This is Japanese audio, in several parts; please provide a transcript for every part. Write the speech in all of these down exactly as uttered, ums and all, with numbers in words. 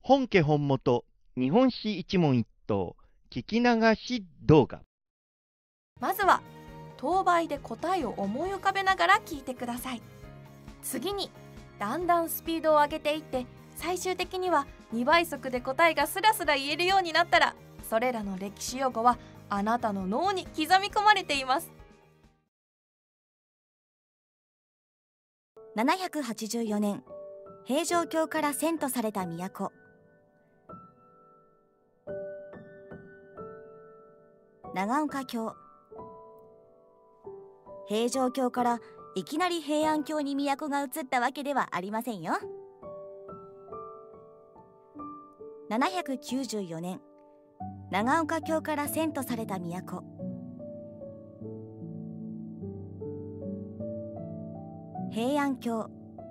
本家本元日本史一問一答聞き流し動画。 まずは当倍で答えを思い浮かべながら聞いてください。次にだんだんスピードを上げていって、最終的にはにばい速で答えがスラスラ言えるようになったら、それらの歴史用語はあなたの脳に刻み込まれています。 ななひゃくはちじゅうよねん、平城京から遷都された都。長岡京。平城京からいきなり平安京に都が移ったわけではありませんよ。ななひゃくきゅうじゅうよねん、長岡京から遷都された都。平安京。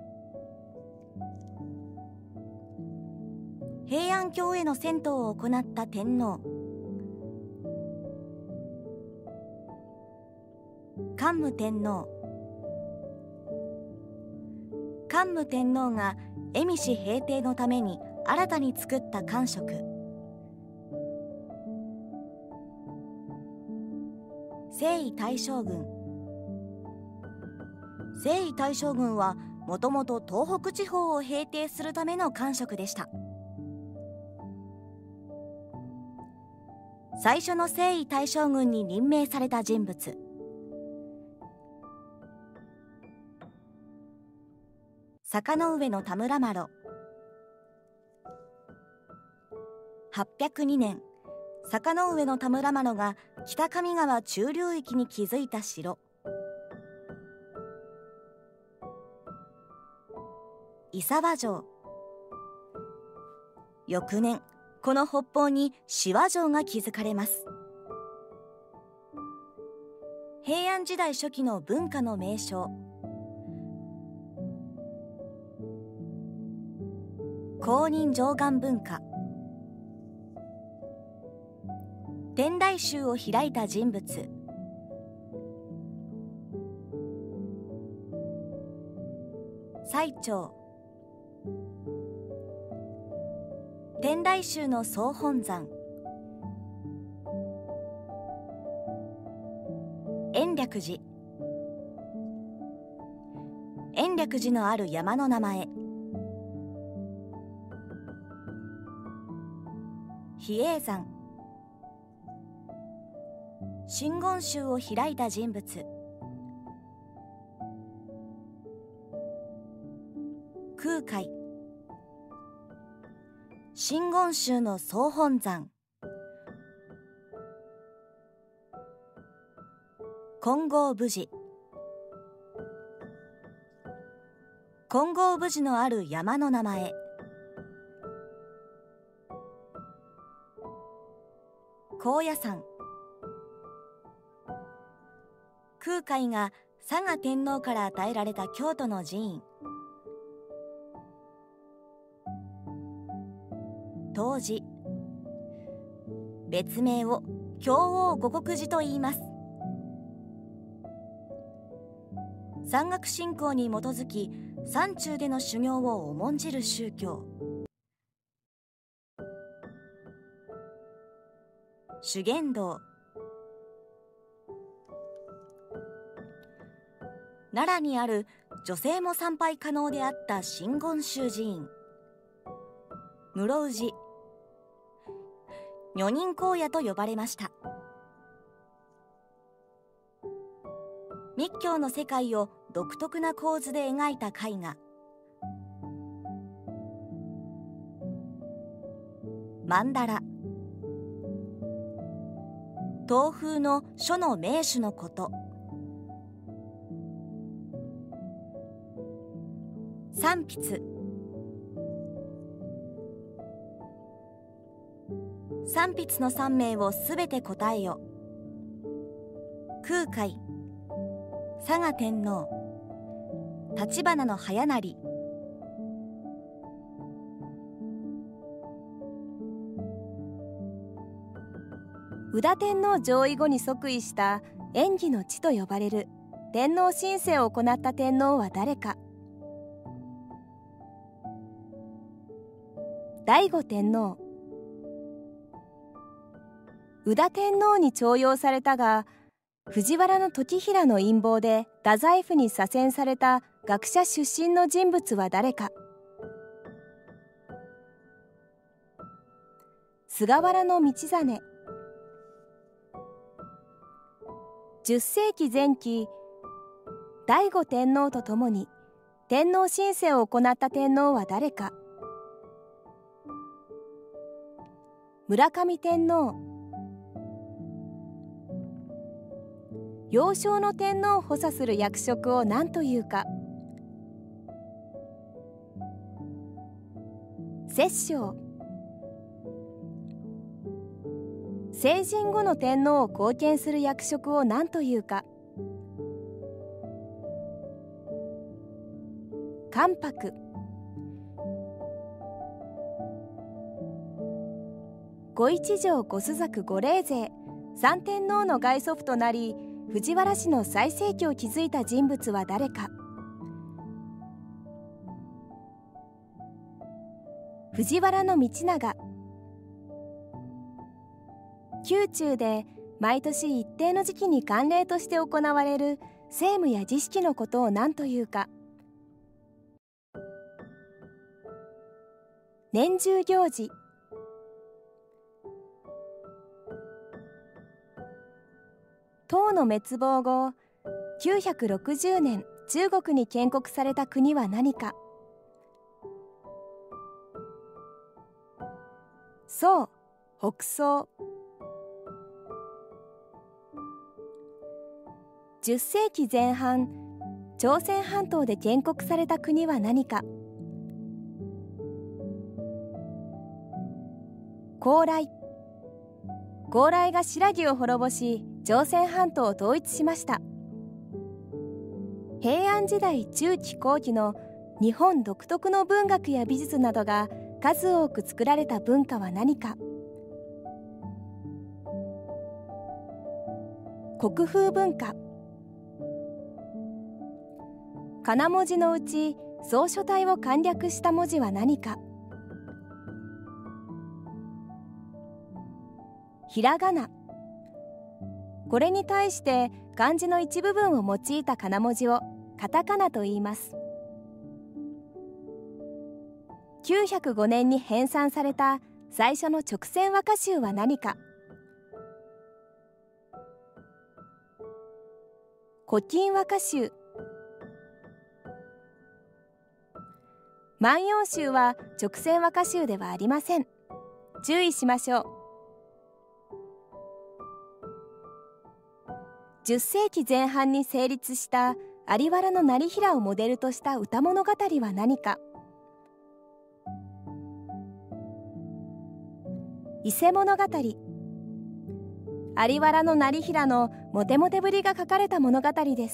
平安京への遷都を行った天皇。桓武天皇。桓武天皇が蝦夷平定のために新たに作った官職。征夷大将軍。征夷大将軍はもともと東北地方を平定するための官職でした。最初の征夷大将軍に任命された人物。坂上田村麻呂。はっぴゃくにねん、坂上田村麻呂が北上川中流域に築いた城。伊沢城。翌年、この北方に志波城が築かれます。平安時代初期の文化の名称。公認貞観文化。天台宗を開いた人物。最澄。天台宗の総本山。延暦寺。延暦寺のある山の名前。比叡山。真言宗を開いた人物。空海。真言宗の総本山。金剛峯寺。金剛峯寺のある山の名前。高野山。空海が嵯峨天皇から与えられた京都の寺院。東寺。別名を京王護国寺と言います。山岳信仰に基づき山中での修行を重んじる宗教。修験道。奈良にある女性も参拝可能であった真言宗寺院。室生寺。女人荒野と呼ばれました。密教の世界を独特な構図で描いた絵画。曼荼羅。東風の書の名手のこと。三筆。三筆の三名をすべて答えよ。空海。嵯峨天皇。橘の早成。 宇多天皇上位後に即位した縁起の地と呼ばれる天皇神政を行った天皇は誰か。 醍醐天皇。宇多天皇に重用されたが、藤原時平の陰謀で太宰府に左遷された学者出身の人物は誰か。菅原道真。じゅっせいき前期、醍醐天皇とともに天皇親政を行った天皇は誰か。村上天皇。幼少の天皇を補佐する役職を何というか。摂政。成人後の天皇を後見する役職を何というか。関白。御一条御朱雀御霊勢三天皇の外祖父となり、藤原氏の最盛期を築いた人物は誰か。藤原道長。宮中で毎年一定の時期に慣例として行われる政務や儀式のことを何というか。年中行事。唐の滅亡後、きゅうひゃくろくじゅうねん中国に建国された国は何か。宋、北宋。じゅっせいきぜん半、朝鮮半島で建国された国は何か。高麗。高麗が新羅を滅ぼし、朝鮮半島を統一しました。平安時代中期後期の日本独特の文学や美術などが数多く作られた文化は何か。国風文化。仮名文字のうち草書体を簡略した文字は何か。ひらがな。これに対して漢字の一部分を用いた仮名文字をカタカナと言います。きゅうひゃくごねんに編纂された最初の直線和歌集は何か。古今和歌集。万葉集は直線和歌集ではありません。注意しましょう。じゅっせいきぜん半に成立した有原業平をモデルとした歌物語は何か。伊勢物語。有原業平のモテモテぶりが書かれた物語です。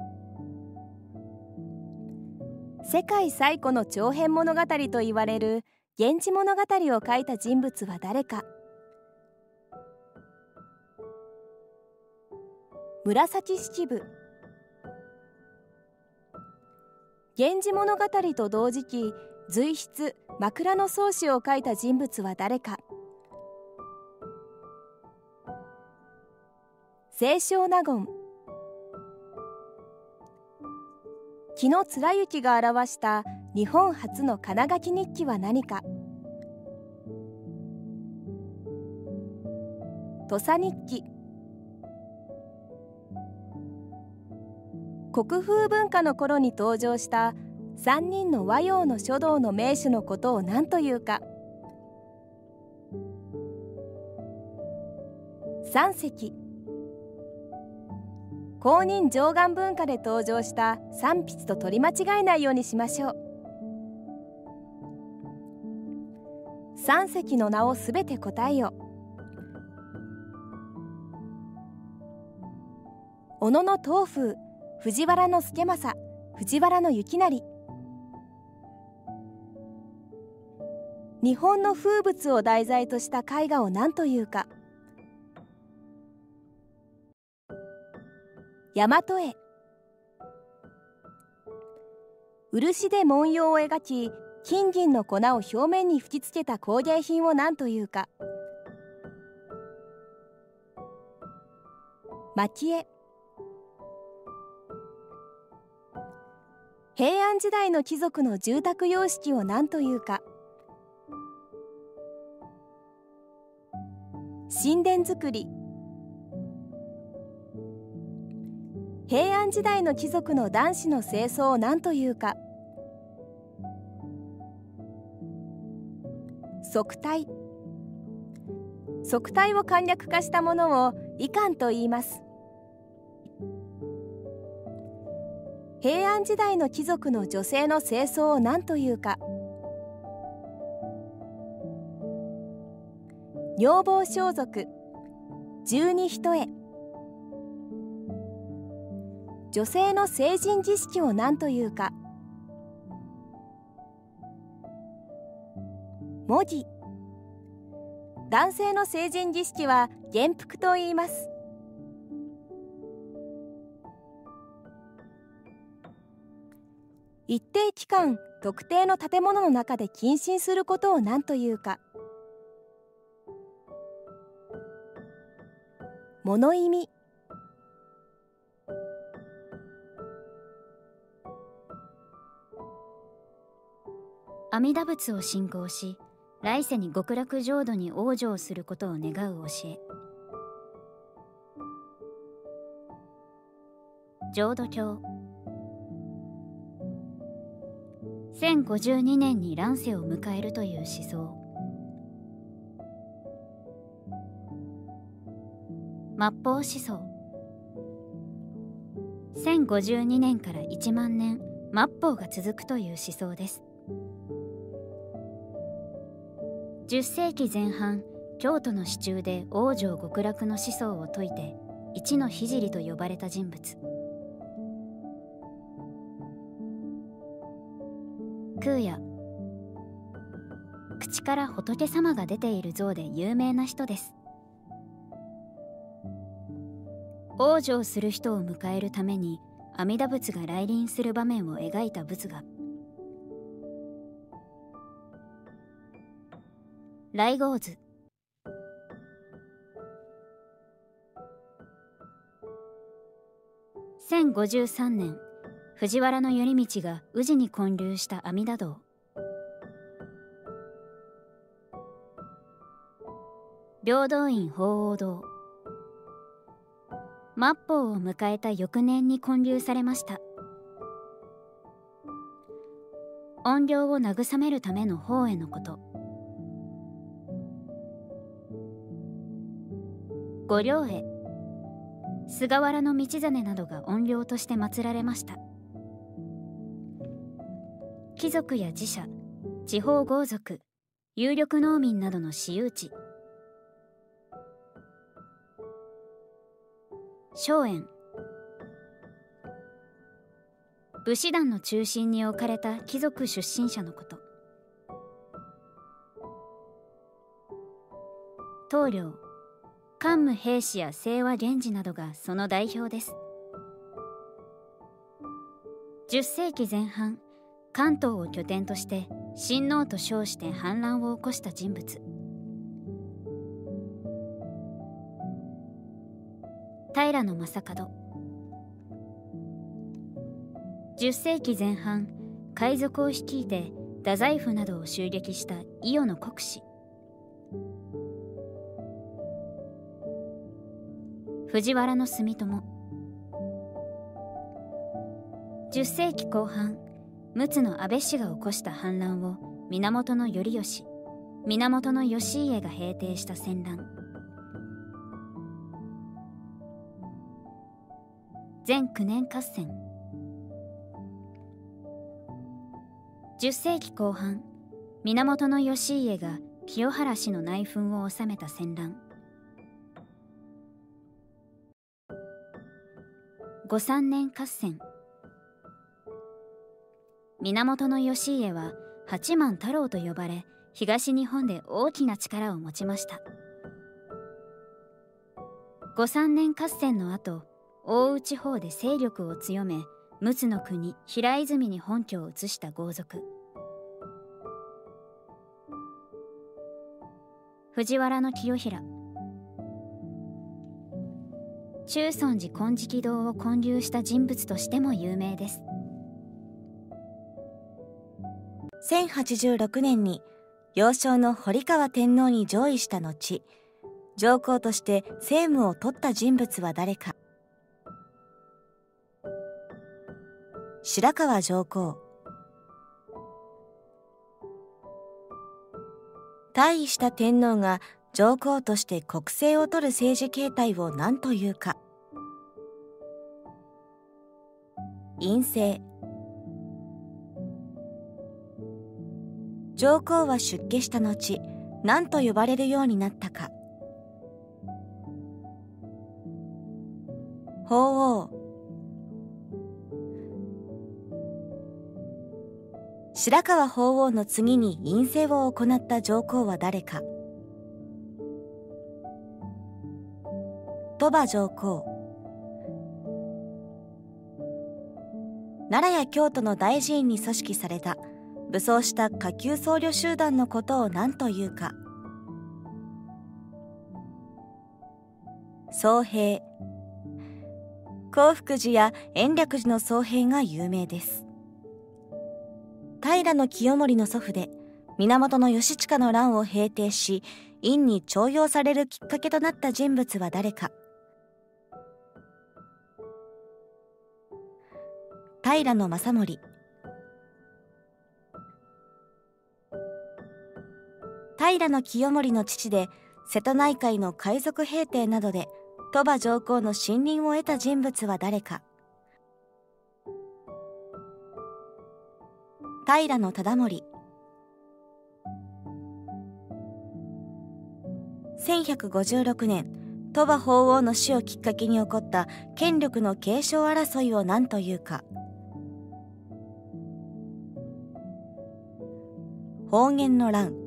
世界最古の長編物語といわれる源氏物語を書いた人物は誰か。紫式部。源氏物語と同時期、随筆枕草子を書いた人物は誰か。清少納言。紀貫之が表した日本初の金書き日記は何か。土佐日記。国風文化の頃に登場した三人の和洋の書道の名手のことを何というか。三隻。公認上岸文化で登場した三筆と取り間違えないようにしましょう。三隻の名をすべて答えよ。小野の東風、藤原の助政、藤原の幸成。日本の風物を題材とした絵画を何というか。大和絵。漆で文様を描き、 金銀の粉を表面に吹きつけた工芸品を何というか。蒔絵。平安時代の貴族の住宅様式を何というか。神殿造り。平安時代の貴族の男子の清掃を何というか。束帯。束帯を簡略化したものを衣冠と言います。平安時代の貴族の女性の清掃を何というか。女房装束。十二一重。女性の成人儀式を何というか。模擬。男性の成人儀式は元服と言います。一定期間特定の建物の中で謹慎することを何というか。物意味。 阿弥陀仏を信仰し、来世に極楽浄土に往生することを願う教え。浄土教。せんごじゅうにねんに乱世を迎えるという思想。末法思想。せんごじゅうにねんからいちまんねん末法が続くという思想です。じゅっせいきぜん半、京都の市中で往生極楽の思想を説いて一の聖と呼ばれた人物。空也。口から仏様が出ている像で有名な人です。往生する人を迎えるために阿弥陀仏が来臨する場面を描いた仏画。来迎図。せんごじゅうさんねん、藤原頼道が宇治に建立した阿弥陀堂。平等院鳳凰堂。末法を迎えた翌年に建立されました。怨霊を慰めるための法へのこと。御霊会。菅原道真などが怨霊として祀られました。貴族や寺社、地方豪族、有力農民などの私有地。荘園。武士団の中心に置かれた貴族出身者のこと。棟梁。桓武平氏や清和源氏などがその代表です。じゅっせいきぜん半、関東を拠点として親王と称して反乱を起こした人物。平将門。じゅっせいきぜん半、海賊を率いて太宰府などを襲撃した伊予の国司。藤原住友。じゅっせいきこう半、陸奥の安倍氏が起こした反乱を源頼義、源義家が平定した戦乱。全九年合戦。じゅっせいきこう半、源義家が清原氏の内紛を収めた戦乱。ごさんねん合戦。源義家は八幡太郎と呼ばれ、東日本で大きな力を持ちました。ごさんねん合戦の後、奥羽地方で勢力を強め、陸奥の国平泉に本拠を移した豪族。 藤原清衡。中尊寺金色堂を建立した人物としても有名です。 せんはちじゅうろくねんに幼少の堀川天皇に譲位した後、上皇として政務を取った人物は誰か。白河上皇。退位した天皇が上皇として国政を取る政治形態を何というか。院政。上皇は出家した後、何と呼ばれるようになったか。法皇。白河法皇の次に院政を行った上皇は誰か。鳥羽上皇。奈良や京都の大寺院に組織された武装した下級僧侶集団のことを何というか。僧兵。興福寺や延暦寺の僧兵が有名です。平清盛の祖父で源義親の乱を平定し、院に重用されるきっかけとなった人物は誰か。平正盛。平清盛の父で瀬戸内海の海賊平定などで鳥羽上皇の信任を得た人物は誰か。平忠盛。せんひゃくごじゅうろくねん、鳥羽法皇の死をきっかけに起こった権力の継承争いを何というか。保元の乱。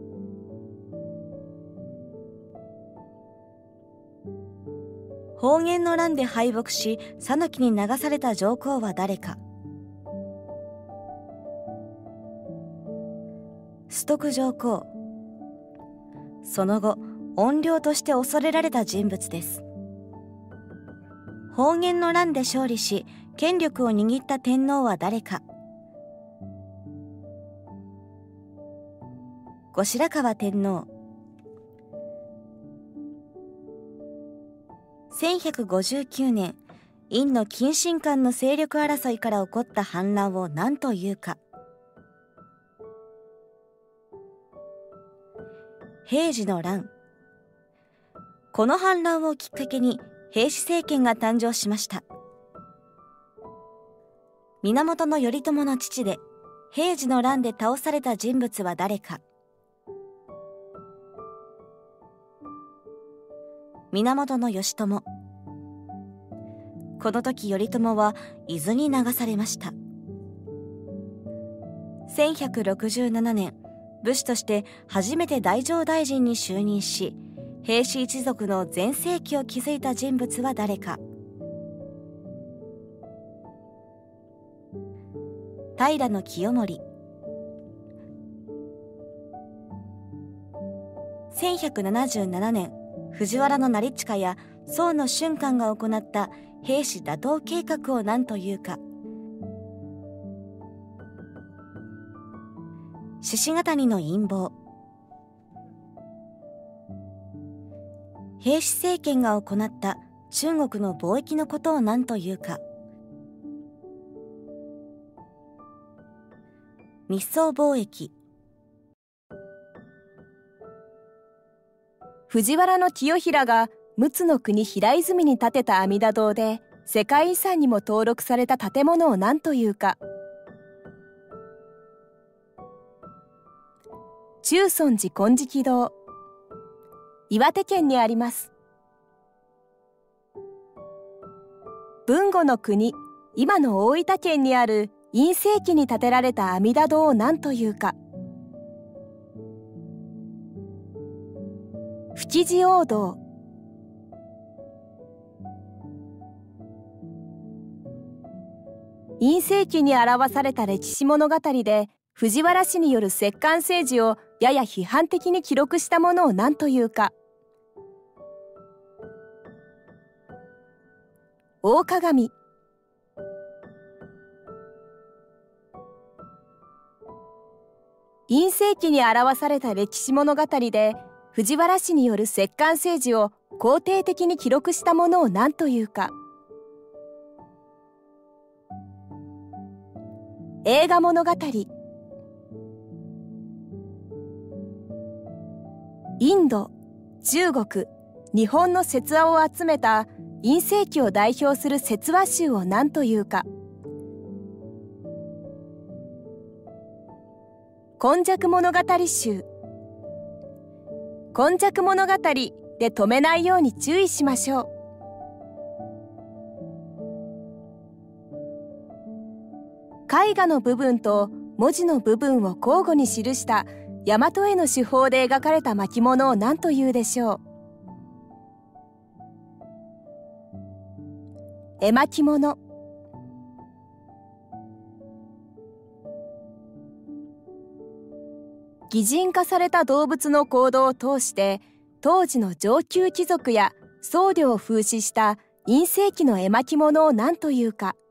保元の乱で敗北し讃岐に流された上皇は誰か。崇徳上皇。その後怨霊として恐れられた人物です。保元の乱で勝利し権力を握った天皇は誰か。後白河天皇。せんひゃくごじゅうきゅうねん、院の近親間の勢力争いから起こった反乱を何というか。平治の乱。この反乱をきっかけに平氏政権が誕生しました。源頼朝の父で平治の乱で倒された人物は誰か。源義朝。この時頼朝は伊豆に流されました。せんひゃくろくじゅうななねん、武士として初めて太政大臣に就任し、平氏一族の全盛期を築いた人物は誰か。平清盛。せんひゃくななじゅうななねん、藤原成親や宋の俊寛が行った平氏打倒計画を何というか。鹿ヶ谷の陰謀。平氏政権が行った中国の貿易のことを何というか。日宋貿易。 藤原清衡が陸奥の国平泉に建てた阿弥陀堂で世界遺産にも登録された建物を何というか。中尊寺金色堂。岩手県にあります。豊後の国、今の大分県にある院政期に建てられた阿弥陀堂を何というか。吹地王堂。院政期に表された歴史物語で藤原氏による摂関政治をやや批判的に記録したものを何というか。大鏡。院世紀に表された歴史物語で、藤原氏による摂関政治を肯定的に記録したものを何というか。映画物語。インド、中国、日本の説話を集めた院世紀を代表する説話集を何というか。今昔物語集。今昔物語で止めないように注意しましょう。絵画の部分と文字の部分を交互に記した大和絵の手法で描かれた巻物を何というでしょう。絵巻物。擬人化された動物の行動を通して当時の上級貴族や僧侶を風刺した院世紀の絵巻物を何というか。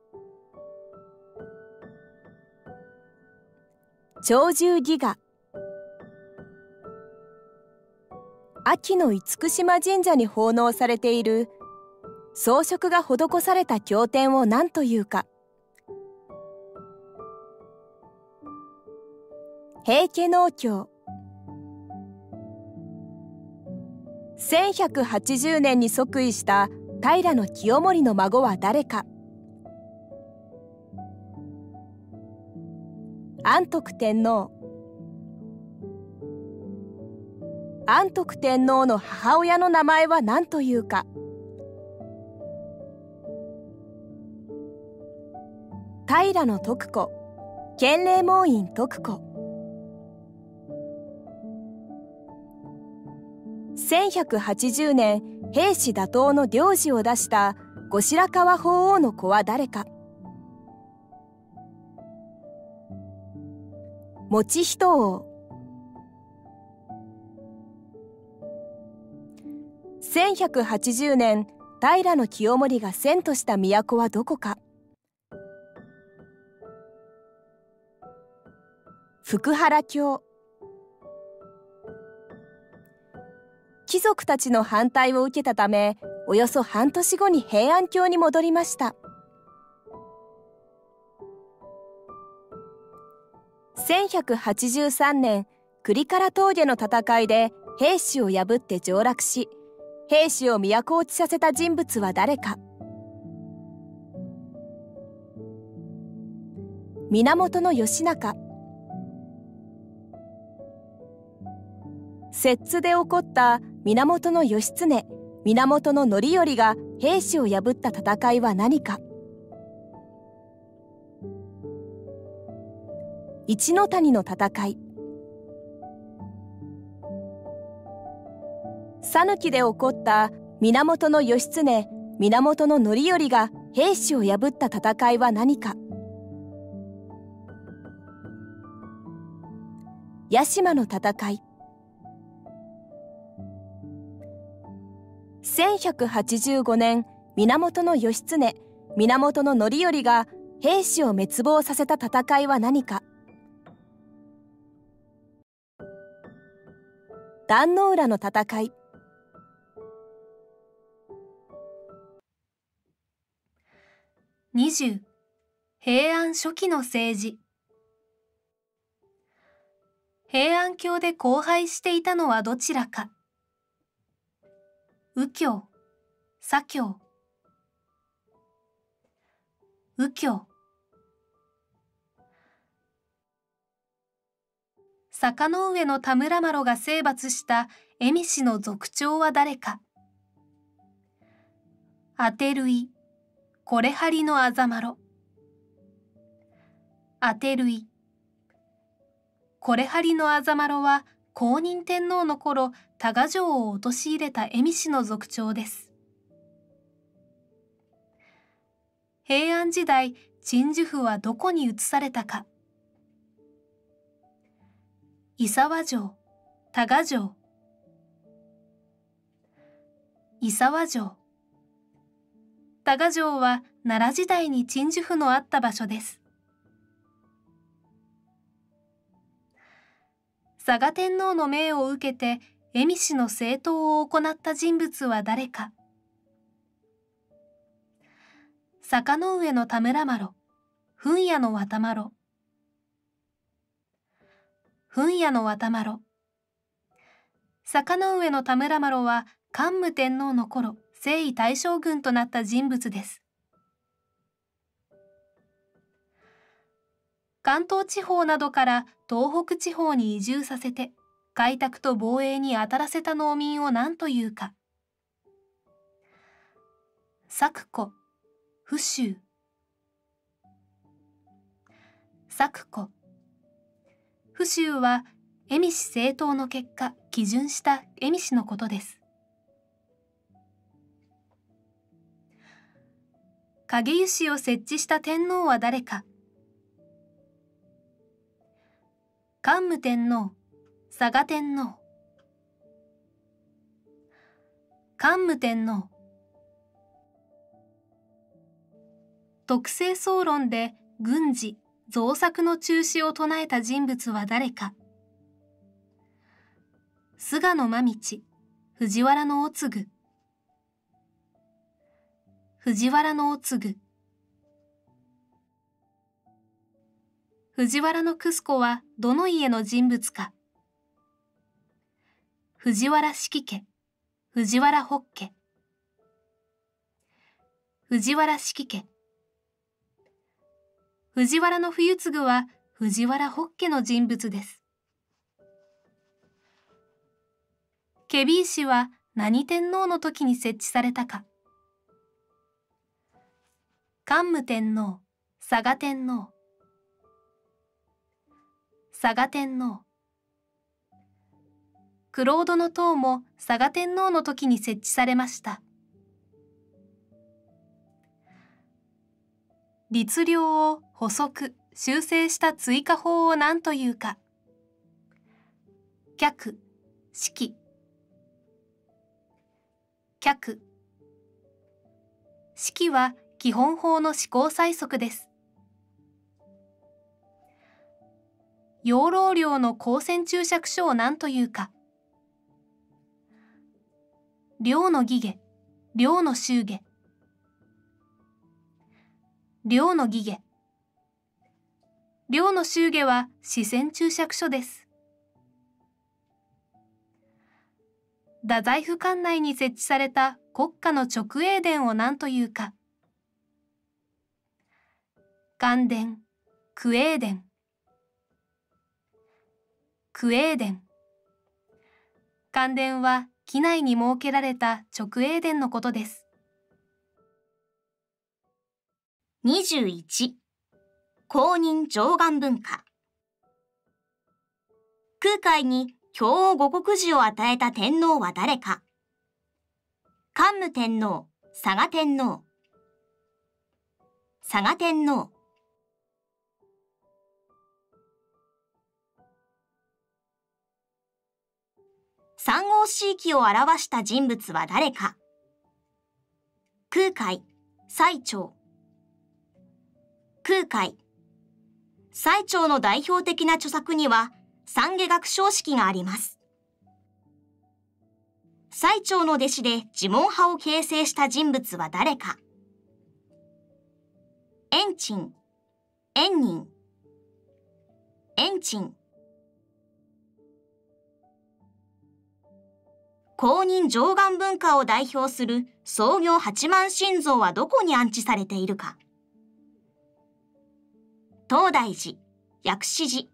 鳥獣戯画。秋の厳島神社に奉納されている装飾が施された経典を何というか。平家農協。せんひゃくはちじゅうねんに即位した平清盛の孫は誰か。安徳天皇。安徳天皇の母親の名前は何というか。平徳子、建礼門院徳子。せんひゃくはちじゅうねん平氏打倒の領事を出した後白河法皇の子は誰か。以仁王。せんひゃくはちじゅうねん平清盛が遷都した都はどこか。福原京。貴族たちの反対を受けたため、およそ半年後に平安京に戻りました。せんひゃくはちじゅうさんねん倶利伽羅峠の戦いで平氏を破って上洛し、平氏を都落ちさせた人物は誰か。源義仲。摂津で起こった源義経、源範頼が平氏を破った戦いは何か。一ノ谷の戦い。讃岐で起こった源義経、源範頼が平氏を破った戦いは何か。屋島の戦い。せんひゃくはちじゅうごねん源義経、源範頼が平氏を滅亡させた戦いは何か。壇ノ浦の戦い。 にじゅう平安初期の政治。平安京で荒廃していたのはどちらか。右京、左京。右京。坂の上の田村麻呂が征伐した蝦夷氏の族長は誰か。当て類、これはりのあざまろ。当て類。これはりのあざまろは公認天皇の頃、多賀城を陥れた蝦夷氏の族長です。平安時代、鎮守府はどこに移されたか。 伊沢城、多賀城。伊沢城。多賀城は奈良時代に鎮守府のあった場所です。嵯峨天皇の命を受けて蝦夷の征討を行った人物は誰か。坂の上の田村麻呂、噴夜の渡麻呂。噴夜の渡麻呂。坂の上の田村麻呂は桓武天皇の頃、征夷大将軍となった人物です。関東地方などから東北地方に移住させて、開拓と防衛に当たらせた農民を何というか。作庫、府州。作庫。府州は蝦夷征討の結果、基準した蝦夷のことです。影湯氏を設置した天皇は誰か。桓武天皇、嵯峨天皇。桓武天皇。徳政総論で軍事、造作の中止を唱えた人物は誰か。菅野真道、藤原のお次。藤原のお次。藤原の楠子はどの家の人物か。藤原式家、藤原北家。藤原式家。藤原の冬次は藤原北家の人物です。検非違使は何天皇の時に設置されたか。桓武天皇、嵯峨天皇。嵯峨天皇。玄人の塔も嵯峨天皇の時に設置されました。律令を補足、修正した追加法を何というか。脚、式。脚。式は基本法の施行細則です。養老寮の公選注釈書を何というか。寮の儀下、寮の祝下。寮の儀下。寮の祝下は私選注釈書です。太宰府管内に設置された国家の直営殿を何というか。官殿、区営殿。区営殿。官殿は畿内に設けられた直営殿のことです。 にじゅういち、公認上岸文化。空海に経を五穀寺を与えた天皇は誰か。桓武天皇、嵯峨天皇。嵯峨天皇。三王子域を表した人物は誰か。空海、最澄。空海。最澄の代表的な著作には三下学章式があります。最澄の弟子で呪文派を形成した人物は誰か。円珍、円仁。円珍。公認上岸文化を代表する創業八幡神像はどこに安置されているか。東大寺、薬師寺。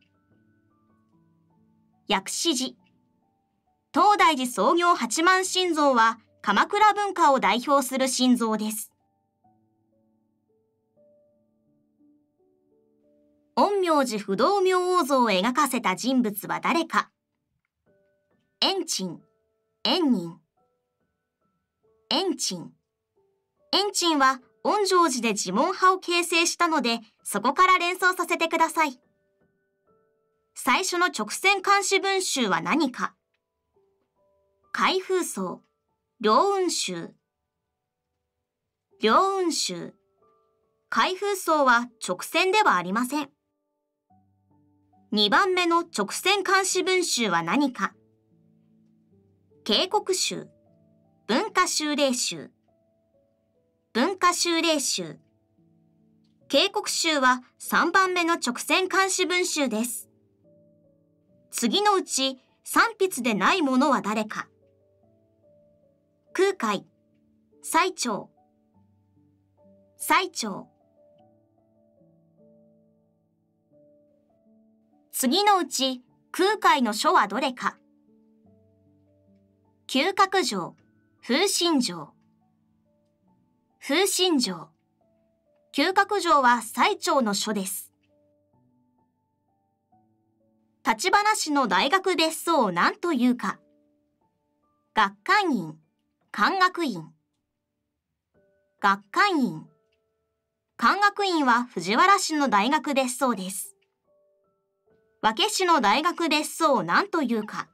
薬師寺。東大寺創業八幡神像は鎌倉文化を代表する神像です。陰陽師不動明王像を描かせた人物は誰か。円珍、円仁。円珍。円珍は恩成寺で呪文派を形成したので、そこから連想させてください。 最初の直線漢詩文集は何か。開封奏、梁雲集。梁雲集。開封奏は直線ではありません。にばんめの直線漢詩文集は何か。警告集、文化修例集。文化修例集。警告集はさんばんめの直線漢詩文集です。次のうち三筆でないものは誰か。空海、最澄。最澄。次のうち空海の書はどれか。嗅覚上、風信上。風信上。嗅覚上は最澄の書です。立花市の大学別荘を何というか。学館院、漢学院。学館院。漢学院は藤原市の大学別荘です。和気市の大学別荘を何というか。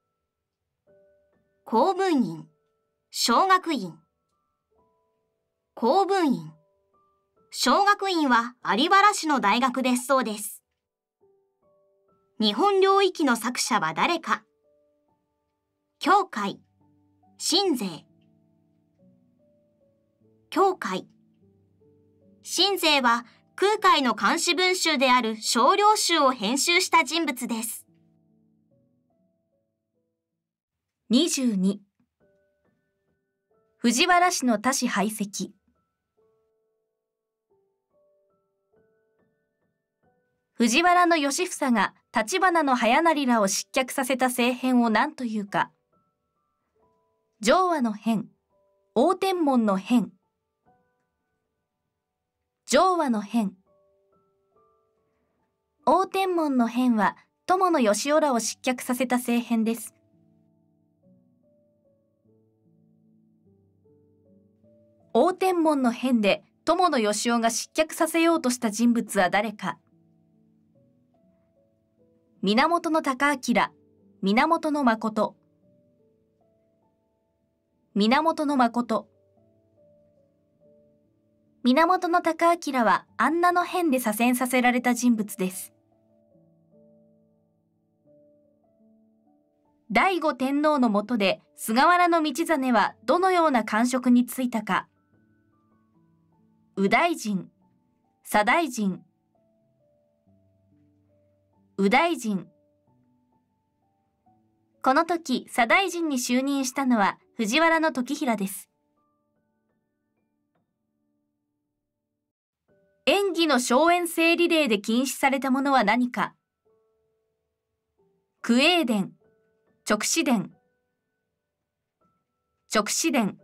公文院、小学院。公文院。小学院は有原市の大学別荘です。日本領域の作者は誰か。教会、信税。教会。信税は空海の漢詩文集である少量集を編集した人物です。 にじゅうに。藤原氏の他氏排斥。藤原義房が立花の早成らを失脚させた政変を何というか。浄和の変、応天門の変。浄和の変。応天門の変は友の義雄らを失脚させた政変です。応天門の変で友の義雄が失脚させようとした人物は誰か。源孝明、源誠。源誠。源孝明は安奈の変で左遷させられた人物です。醍醐天皇の下で菅原道真はどのような官職に就いたか。右大臣、左大臣。右大臣。この時左大臣に就任したのは藤原時平です。演技の荘園整理令で禁止されたものは何か。九英伝、勅使伝。勅使伝。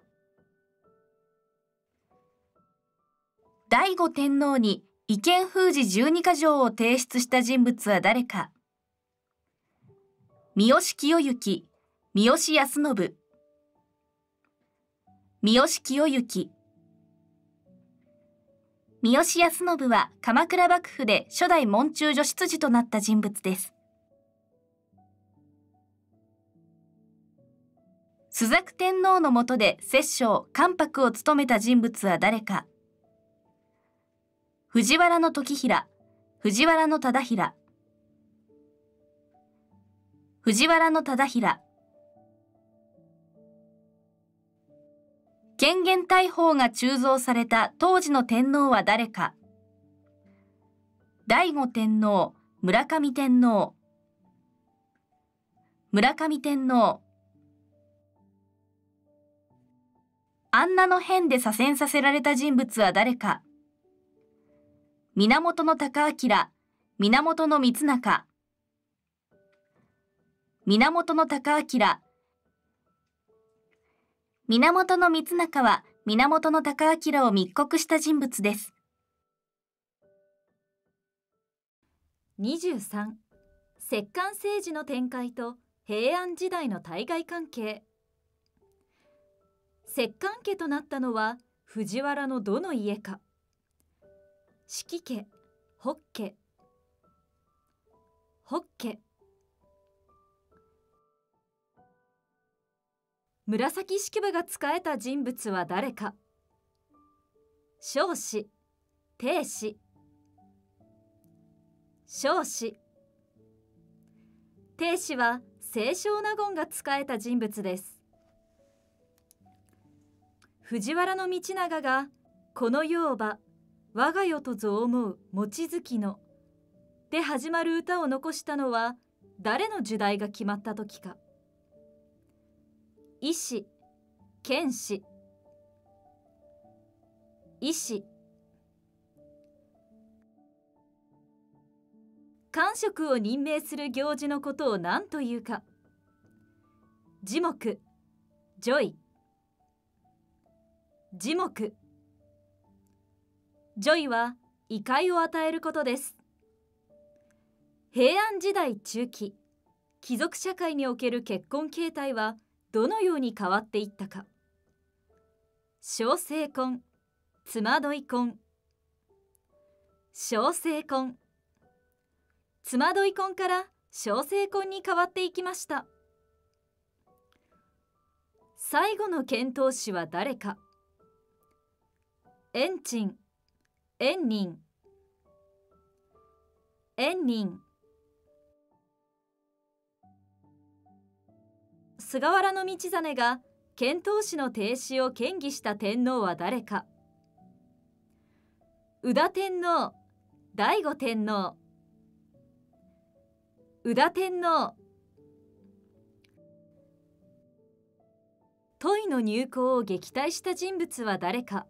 醍醐天皇に意見封じ十二箇条を提出した人物は誰か。三好清行、三好康信。三好清行。三好康信は鎌倉幕府で初代門中女執事となった人物です。朱雀天皇の下で摂政・関白を務めた人物は誰か。藤原時平、藤原忠平。藤原忠平。権限大法が鋳造された当時の天皇は誰か。醍醐天皇、村上天皇。村上天皇。安奈の変で左遷させられた人物は誰か。源孝明、源光仲。源孝明。源光仲は源孝明を密告した人物です。 にじゅうさん、摂関政治の展開と平安時代の対外関係。摂関家となったのは藤原のどの家か。子規家、北家。 ホッケ。紫式部が仕えた人物は誰か。彰子、定子。彰子。定子は清少納言が仕えた人物です。藤原道長がこの世をば我が世とぞ思う望月ので始まる歌を残したのは誰の時代が決まった時か。医師、剣士。医師。官職を任命する行事のことを何というか。耳目、叙位。耳目。叙位は位階を与えることです。平安時代中期、貴族社会における結婚形態はどのように変わっていったか。小生婚、妻どい婚。小生婚。妻どい婚から小生婚に変わっていきました。最後の遣唐使は誰か。延珍、延仁。延仁。菅原道真が遣唐使の停止を建議した天皇は誰か。宇田天皇、醍醐天皇。宇田天皇。問いの入港を撃退した人物は誰か。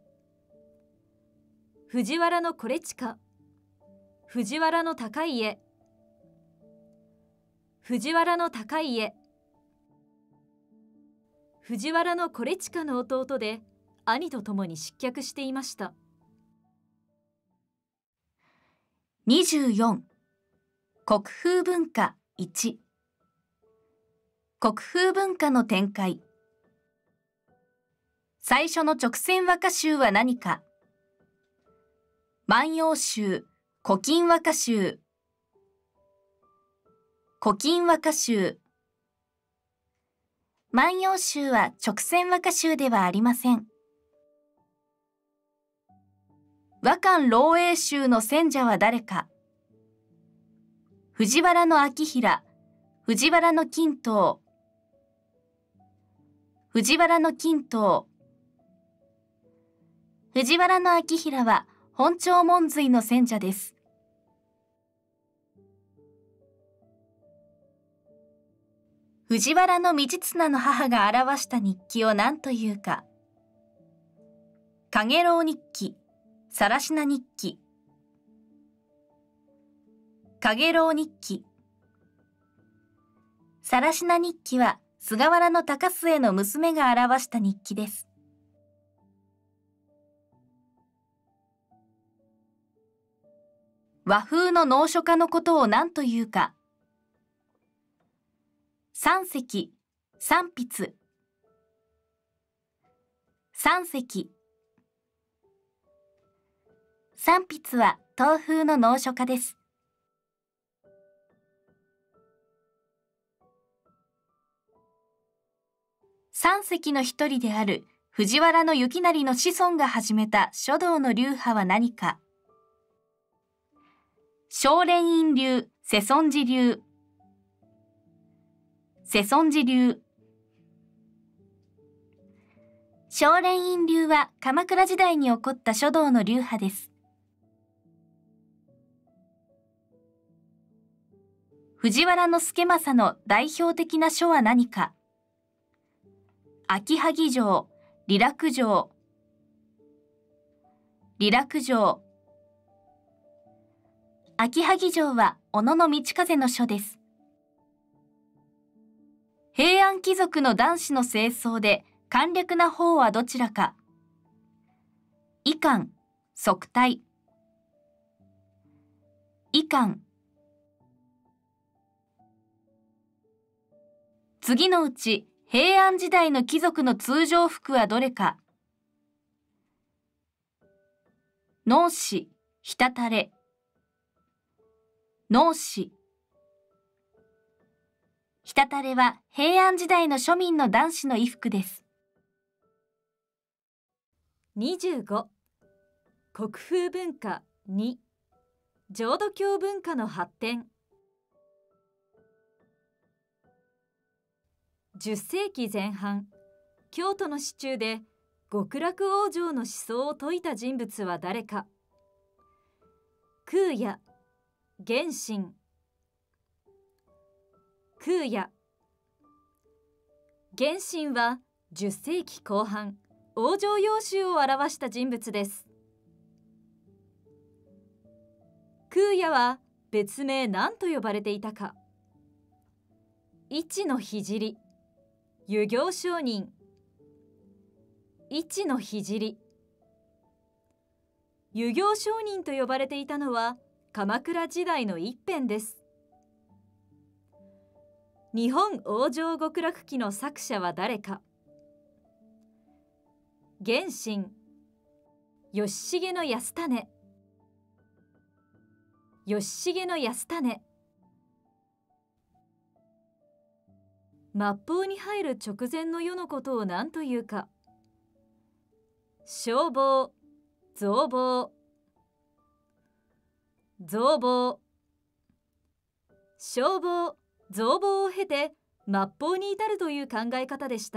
藤原の惟親、藤原の高家。藤原の高家。藤原の惟親の弟で兄と共に失脚していました。 にじゅうよん、国風文化いち。国風文化の展開。最初の勅撰和歌集は何か。万葉集、古今和歌集。古今和歌集。万葉集は勅撰和歌集ではありません。和漢漏洩集の選者は誰か。藤原の明衡、藤原の均等。藤原の均等。藤原の明衡は本朝文隋の選者です。藤原道綱の母が表した日記を何というか。陽炎日記、更科日記。陽炎日記。更科日記は菅原の高末の娘が表した日記です。和風の能書家のことを何というか。三石、三筆。三石。三筆は東風の能書家です。三石の一人である藤原行成の子孫が始めた書道の流派は何か。青蓮院流、世尊寺流。世尊寺流。青蓮院流は鎌倉時代に起こった書道の流派です。藤原助政の代表的な書は何か。秋葉儀仗、理楽帖。理楽帖。秋葉儀仗は小野道風の書です。平安貴族の男子の正装で簡略な方はどちらか。衣冠、束帯。衣冠。次のうち平安時代の貴族の通常服はどれか。脳紙、ひたたれ。脳紙。 北たれは平安時代の庶民の男子の衣服です。 にじゅうご、国風文化に、浄土教文化の発展。じゅっせいきぜん半、京都の市中で極楽往生の思想を説いた人物は誰か。空也、元神。空也、元神はじゅっせいきこう半、往生要集を表した人物です。空也は別名何と呼ばれていたか。一の聖、遊行上人。一の聖、遊行上人と呼ばれていたのは鎌倉時代の一編です。日本往生極楽記の作者は誰か。元神、義重の安胤。義重の安胤。末法に入る直前の世のことを何というか。消防、増防。増防。消防、増防を経て末法に至るという考え方でした。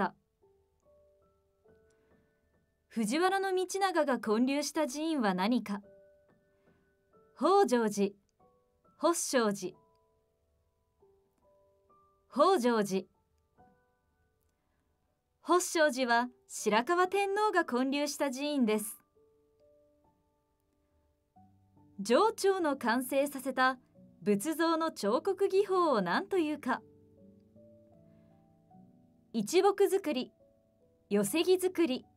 藤原道長が建立した寺院は何か。北条寺、法性寺。北条寺。法性寺は白河天皇が建立した寺院です。定朝の完成させた仏像の彫刻技法を何というか。一木造り、寄木造り。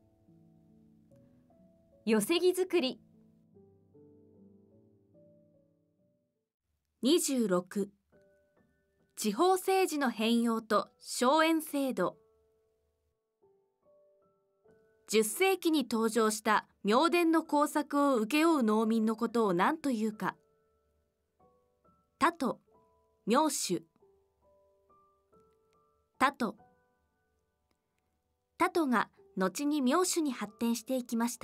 寄木造り。 にじゅうろく、地方政治の変容と荘園制度。じゅっせいきに登場した妙典の工作を請け負う農民のことを何というか。田と名手。田と田とが後に名手に発展していきました。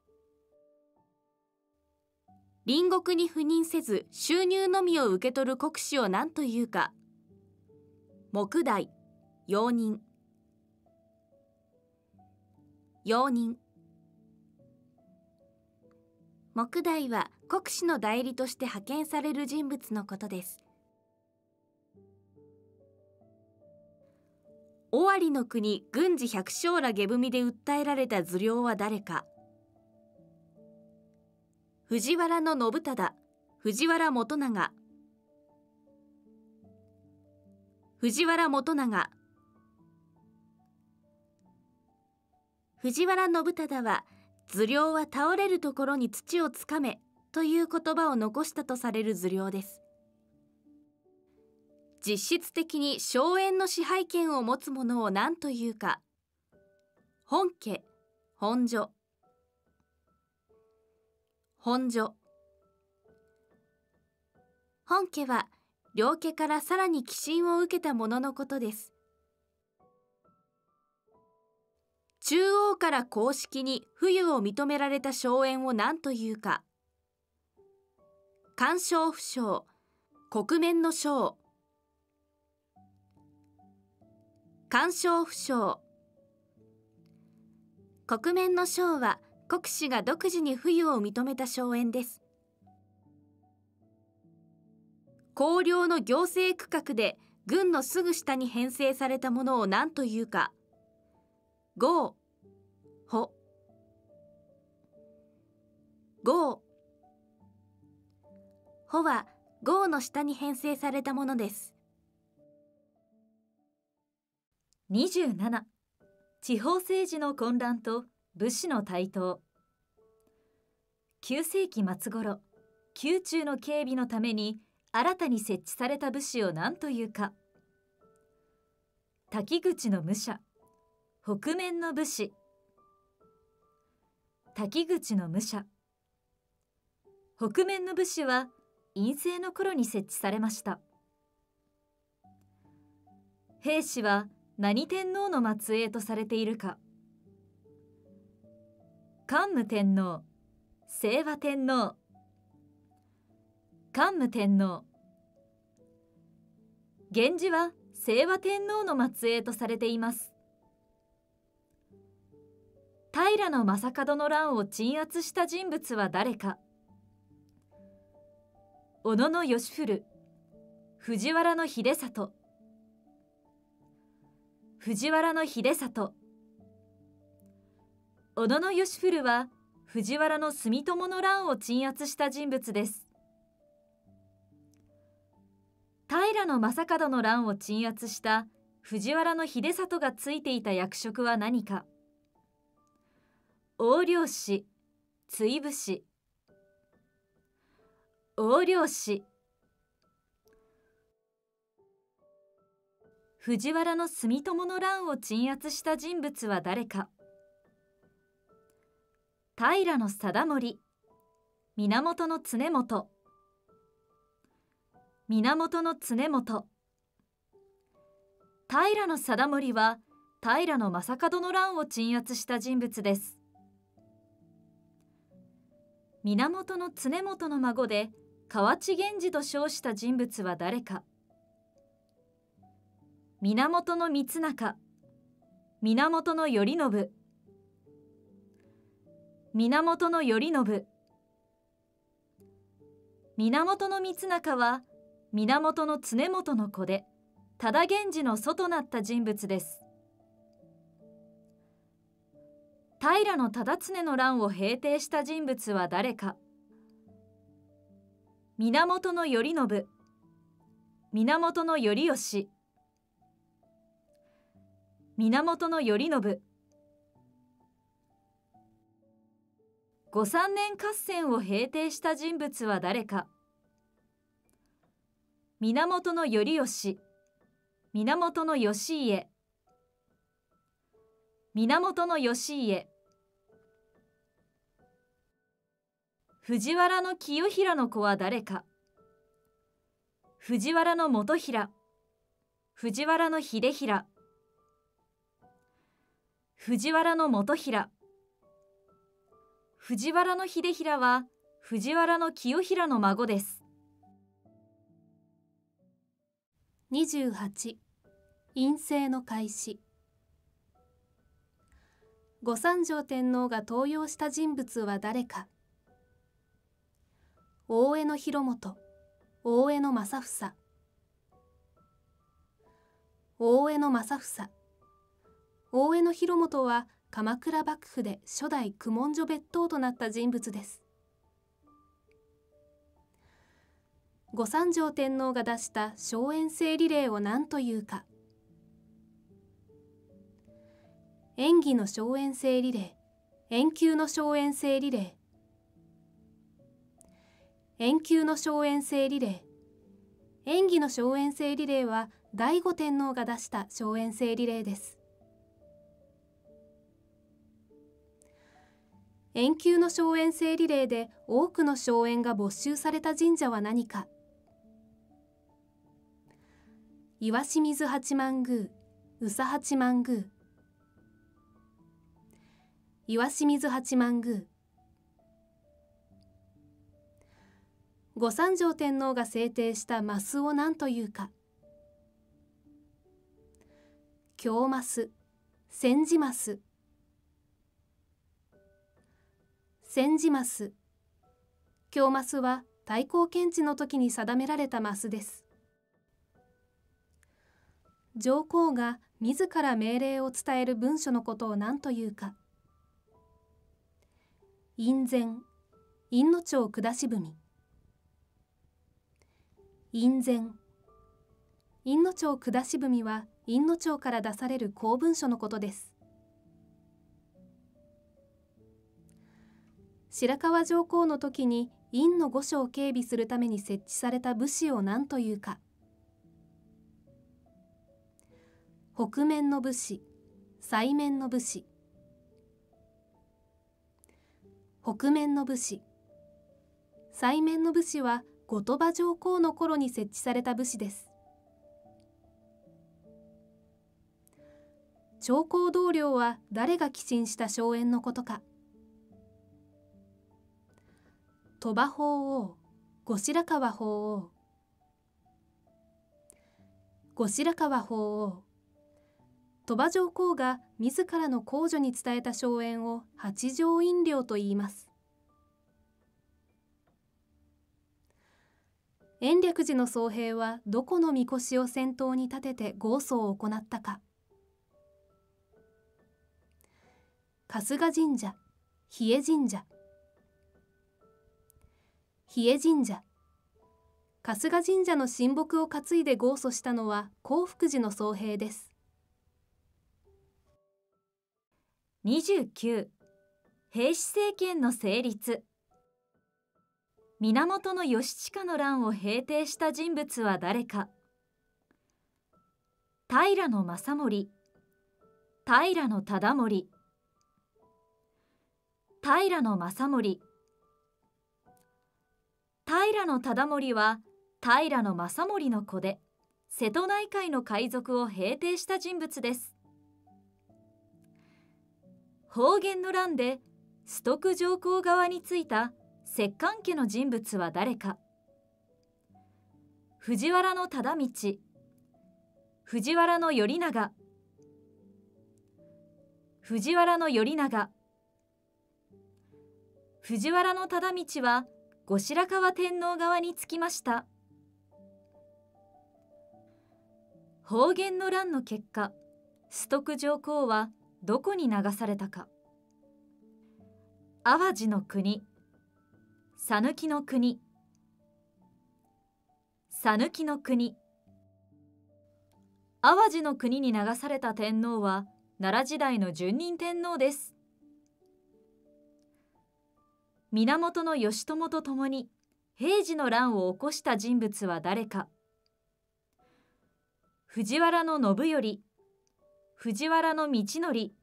隣国に赴任せず収入のみを受け取る国司を何というか。目代、用人。用人。目代は国司の代理として派遣される人物のことです。尾張の国郡司百姓ら下踏みで訴えられた頭領は誰か。藤原信忠、藤原元長。藤原元長。藤原信忠は頭領は倒れるところに土をつかめという言葉を残したとされる頭領です。実質的に荘園の支配権を持つ者を何というか。本家、本所。本所。本家は両家からさらに寄進を受けた者のことです。中央から公式に付与を認められた荘園を何というか。官商不商、国面の商。官商不商。国面の商は国司が独自に付与を認めた荘園です。公領の行政区画で郡のすぐ下に編成されたものを何というか。郷、ほ。郷。ほは郷の下に編成されたものです。 にじゅうなな、地方政治の混乱と武士の台頭。きゅうせいき末頃、宮中の警備のために新たに設置された武士を何というか。滝口の武者、北面の武士。滝口の武者。北面の武士は院政の頃に設置されました。 兵士は何天皇の末裔とされているか。桓武天皇、清和天皇。桓武天皇。源氏は清和天皇の末裔とされています。平将門の乱を鎮圧した人物は誰か。小野義古、藤原秀里。藤原秀里。小野義古は藤原住友の乱を鎮圧した人物です。平将門の乱を鎮圧した藤原秀里がついていた役職は何か。横領使、追捕使。横領使。藤原住友の乱を鎮圧した人物は誰か。平貞盛、源経元。源経元。平貞盛は平将門の乱を鎮圧した人物です。源経元の孫で河内源氏と称した人物は誰か。源光仲、源頼信。源頼信。源光仲は源経元の子で多田源氏の祖となった人物です。平忠常の乱を平定した人物は誰か。源頼信、源頼義。源頼信。御三年合戦を平定した人物は誰か。源頼義、源義家。源義家。藤原清衡の子は誰か。藤原元衡、藤原秀衡。藤原元衡。藤原秀衡は藤原清衡の孫です。 にじゅうはち、院政の開始。御三条天皇が登用した人物は誰か。大江広元、大江正房。大江正房。大江広元は鎌倉幕府で初代公文書別当となった人物です。御三条天皇が出した荘園制理令を何というか。演技の荘園制理令、遠宮の荘園制理令。遠宮の荘園制理令。演技の荘園制理令は醍醐天皇が出した荘園制理令です。遠宮の荘園制理令で多くの荘園が没収された神社は何か。石清水八幡宮、宇佐八幡宮。石清水八幡宮。御三条天皇が制定したマスを何というか。京マス、千字マス。千字マス。京マスは太閤検地の時に定められたマスです。上皇が自ら命令を伝える文書のことを何というか。院宣、院の町下し文。院宣。院の町下し文は院の町から出される公文書のことです。白河上皇の時に院の御所を警備するために設置された武士を何というか。北面の武士、西面の武士。北面の武士。西面の武士は後鳥羽上皇の頃に設置された武士です。 長江同僚は誰が寄進した荘園のことか。鳥羽法皇、後白河法皇。後白河法皇。鳥羽上皇が自らの皇女に伝えた荘園を八条院領と言います。延暦寺の僧兵はどこの神輿を先頭に立てて合葬を行ったか。春日神社、日枝神社。日枝神社。春日神社の神木を担いで合葬したのは興福寺の僧兵です。 にじゅうきゅう、平氏政権の成立。源義親の乱を平定した人物は誰か。平正盛、平忠盛。平正盛。平忠盛は平正盛の子で、瀬戸内海の海賊を平定した人物です。保元の乱で崇徳上皇側についた摂関家の人物は誰か。藤原忠道、藤原頼長。藤原頼長。藤原忠道は後白河天皇側につきました。保元の乱の結果、崇徳上皇はどこに流されたか。淡路の国、讃岐の国。讃岐の国。淡路の国に流された天皇は奈良時代の順仁天皇です。源義朝と共に平治の乱を起こした人物は誰か。藤原信頼、藤原道則。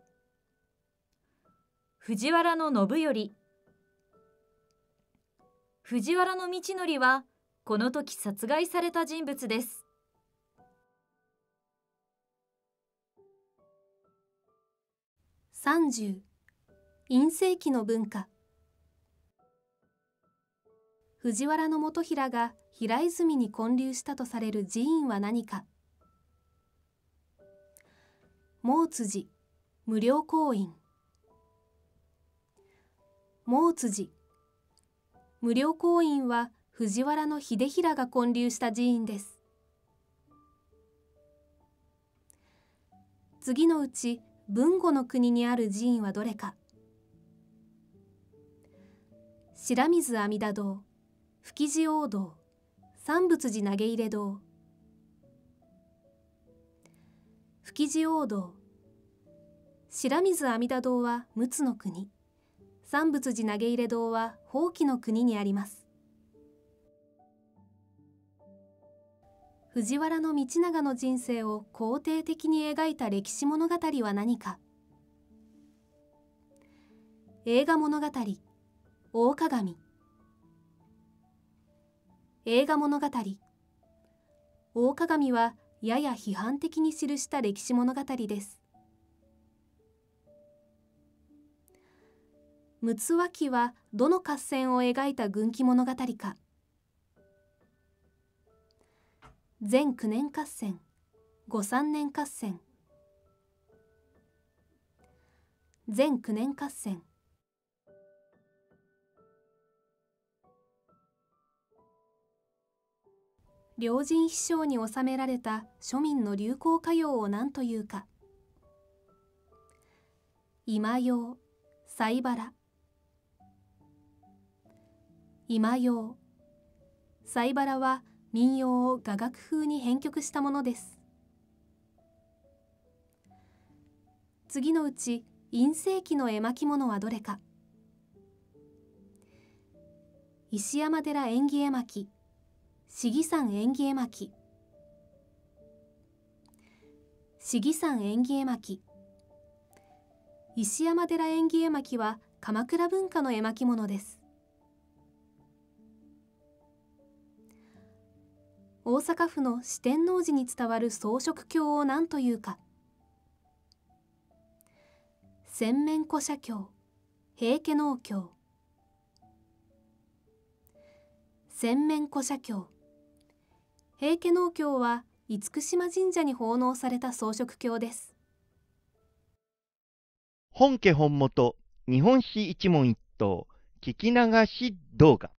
藤原信頼。藤原道則はこの時殺害された人物です。 さんじゅう、院政期の文化。藤原元平が平泉に建立したとされる寺院は何か。毛辻、無料公院。毛辻。無料公院は藤原秀衡が建立した寺院です。次のうち豊後の国にある寺院はどれか。白水阿弥陀堂、吹地王堂、三仏寺投入堂。吹地王堂。白水阿弥陀堂は陸奥の国、三仏寺投入堂は宝亀の国にあります。藤原道長の人生を肯定的に描いた歴史物語は何か。映画物語、大鏡。映画物語、大鏡はやや批判的に記した歴史物語です。陸奥脇はどの合戦を描いた軍記物語か。前九年合戦、後三年合戦。前九年合戦。両人秘書に収められた庶民の流行歌謡を何というか。今用、祭払。今用、祭払は民謡を雅楽風に編曲したものです。次のうち院政期の絵巻物はどれか。石山寺縁起絵巻、市議山縁起絵巻。市議山縁起絵巻。石山寺縁起絵巻は鎌倉文化の絵巻物です。大阪府の四天王寺に伝わる装飾経を何というか。 洗面古社経、平家農経。洗面古社経。平家農経は厳島神社に奉納された装飾経です。 本家本元日本史一問一答聞き流し動画。